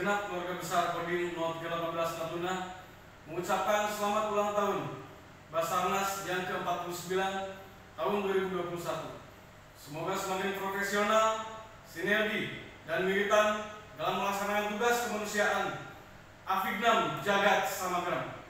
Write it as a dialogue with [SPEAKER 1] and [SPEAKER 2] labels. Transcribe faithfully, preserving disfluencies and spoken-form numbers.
[SPEAKER 1] segenap keluarga besar Kodim nol tiga satu delapan Natuna mengucapkan selamat ulang tahun Basarnas yang ke empat puluh sembilan tahun dua ribu dua puluh satu. Semoga semakin profesional, sinergi, dan militan dalam melaksanakan tugas kemanusiaan. Afignam Jagat Samagram.